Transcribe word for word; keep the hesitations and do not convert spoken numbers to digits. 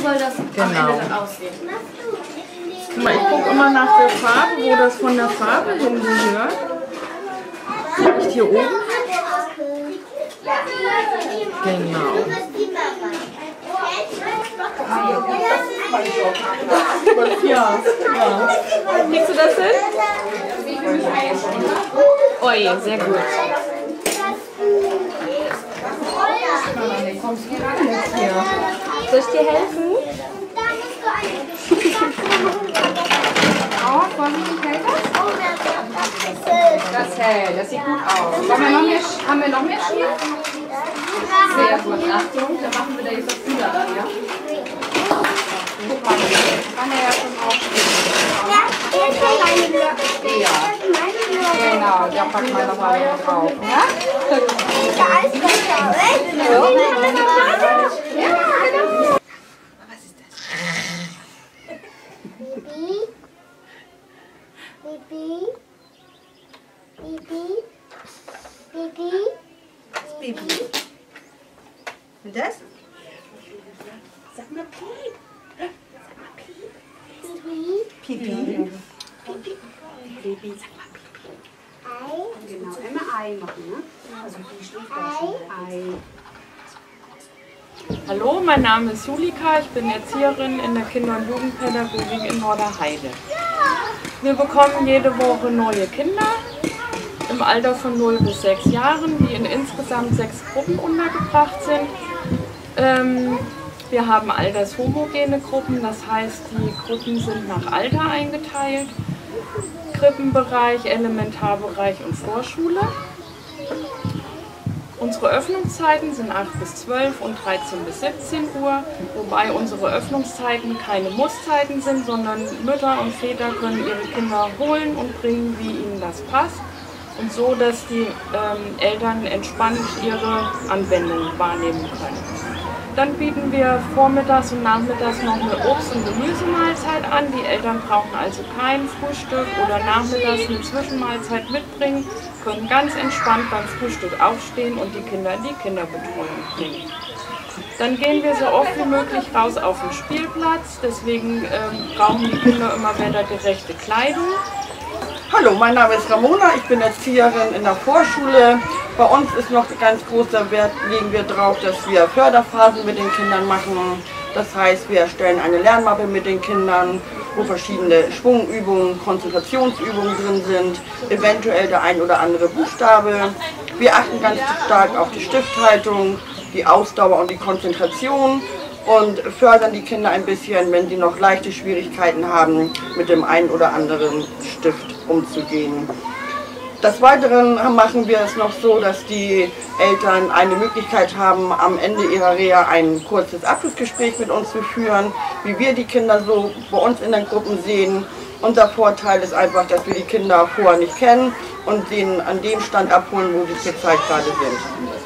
soll das genau. am Ende dann aussehen? Guck mal, ich gucke immer nach der Farbe, wo das von der Farbe hingehört. Vielleicht hier oben? Genau. Ja, ja. Kriegst du das hin? Oh je, sehr gut. Soll ich dir helfen? Oh, vorsichtig, hält das? Das hält, das sieht gut aus. Wollen wir noch mehr, haben wir noch mehr Schier? Sehr gut, Achtung, dann machen wir da jetzt das Fühler ran, ja? Guck mal, kann er ja schon aufstehen. Ja, genau, da packen wir nochmal drauf, ja? Ja, genau. Was ist das? Baby. Baby. Baby. Baby. Baby. Und das? Sag mal Piep. Sag mal Piep. Pipi. Pipi. Baby, sag mal Pipi. Ei. Genau, immer Ei machen, ne? Also die schläft da schon. Ei. Hallo, mein Name ist Julika, ich bin Erzieherin in der Kinder- und Jugendpädagogik in Norderheide. Wir bekommen jede Woche neue Kinder im Alter von null bis sechs Jahren, die in insgesamt sechs Gruppen untergebracht sind. Ähm, wir haben altershomogene Gruppen, das heißt, die Gruppen sind nach Alter eingeteilt. Krippenbereich, Elementarbereich und Vorschule. Unsere Öffnungszeiten sind acht bis zwölf und dreizehn bis siebzehn Uhr, wobei unsere Öffnungszeiten keine Musszeiten sind, sondern Mütter und Väter können ihre Kinder holen und bringen, wie ihnen das passt, und so, dass die ähm, Eltern entspannt ihre Anwendung wahrnehmen können. Dann bieten wir vormittags und nachmittags noch eine Obst- und Gemüsemahlzeit an. Die Eltern brauchen also kein Frühstück oder nachmittags eine Zwischenmahlzeit mitbringen, können ganz entspannt beim Frühstück aufstehen und die Kinder in die Kinderbetreuung bringen. Dann gehen wir so oft wie möglich raus auf den Spielplatz, deswegen ähm, brauchen die Kinder immer wettergerechte Kleidung. Hallo, mein Name ist Ramona, ich bin Erzieherin in der Vorschule. Bei uns ist noch ganz großer Wert, legen wir drauf, dass wir Förderphasen mit den Kindern machen. Das heißt, wir erstellen eine Lernmappe mit den Kindern, wo verschiedene Schwungübungen, Konzentrationsübungen drin sind, eventuell der ein oder andere Buchstabe. Wir achten ganz stark auf die Stifthaltung, die Ausdauer und die Konzentration und fördern die Kinder ein bisschen, wenn sie noch leichte Schwierigkeiten haben, mit dem einen oder anderen Stift umzugehen. Des Weiteren machen wir es noch so, dass die Eltern eine Möglichkeit haben, am Ende ihrer Reha ein kurzes Abschlussgespräch mit uns zu führen, wie wir die Kinder so bei uns in den Gruppen sehen. Unser Vorteil ist einfach, dass wir die Kinder vorher nicht kennen und sie an dem Stand abholen, wo sie zurzeit gerade sind.